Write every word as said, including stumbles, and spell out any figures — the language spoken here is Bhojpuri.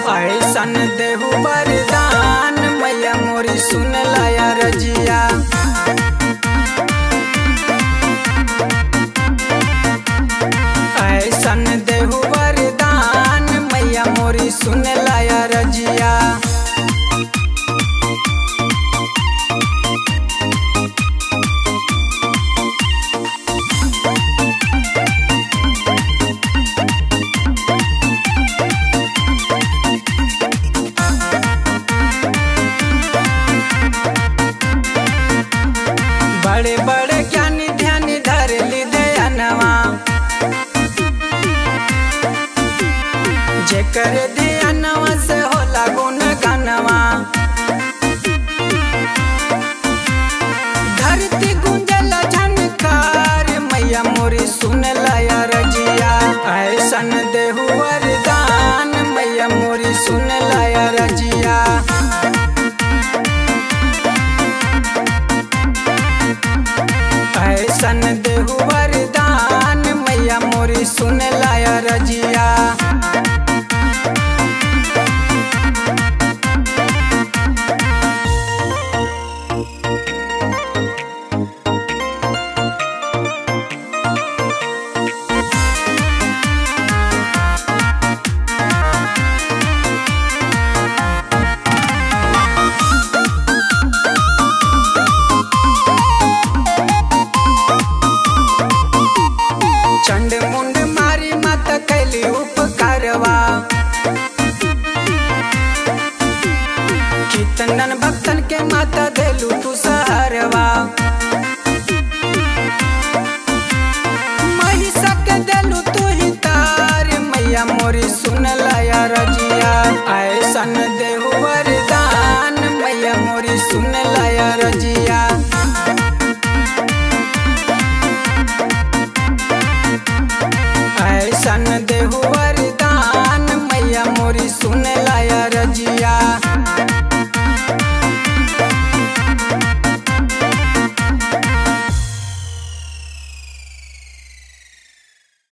ऐसन देहु वरदान मैया मोरी सुन लाया रजिया। ऐसन देहु वरदान मैया मोरी सुन लाया रजिया। बड़े बड़े ज्ञानी ध्यानी धर ली दयानवा, जेकर ध्यानवा से होला गुण गानवा। धरती गुंजल झनकार मैया मोरी सुन लाया रजिया। ऐसन देहु वरदान मैया मोरी सुन लाया रजिया। ऐसन देहु वरदान मैया मोरी सुन लाया रजिया। चंड मुंड मारी माता कैली उपकारवा, कितनन भक्तन